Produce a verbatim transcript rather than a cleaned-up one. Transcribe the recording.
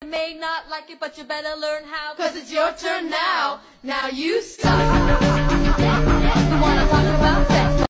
may not like it, but you better learn how. Cause it's your turn now. Now you suck.